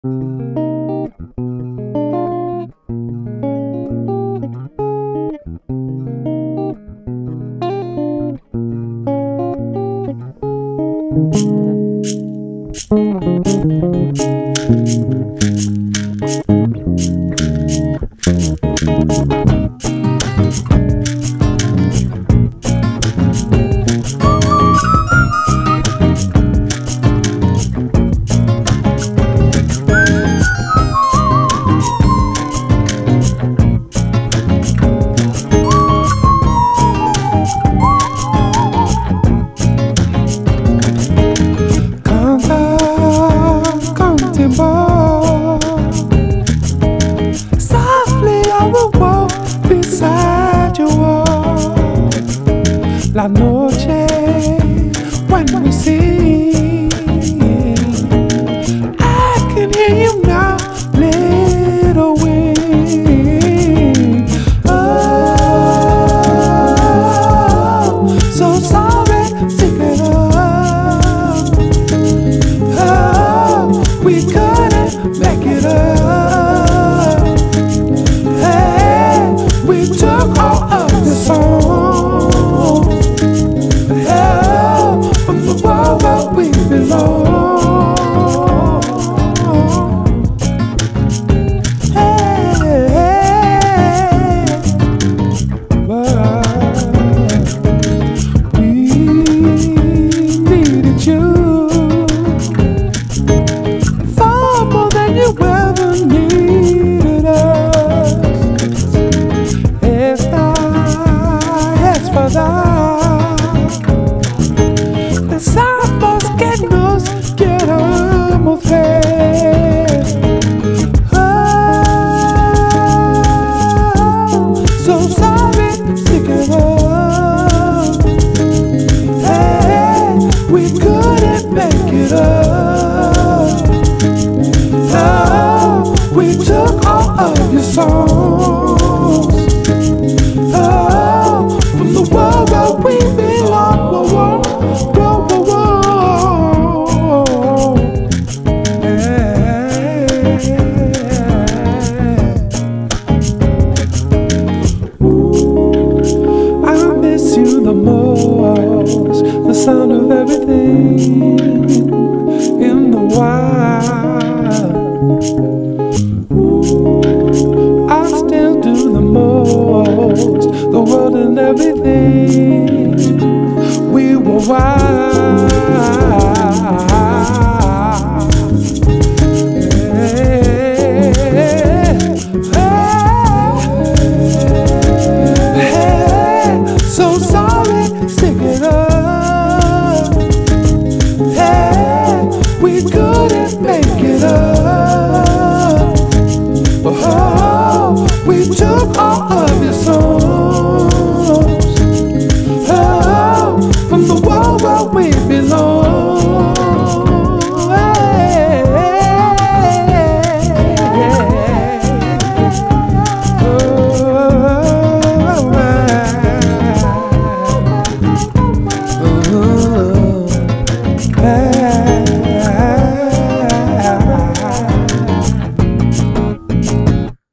Softly I will walk beside your wall. La noche when we sing, I can hear you now, little wind. Oh, so sorry, pick it up. Oh, we couldn't make it up. Hey, we took all of the song. Hell, from the world where we belong. Hey, but we needed you far more than you ever needed us. It's for that. Pensamos que nos queramos ver. Oh, so sorry, pick it up. Hey, we couldn't make it up. Oh, we took all of your songs.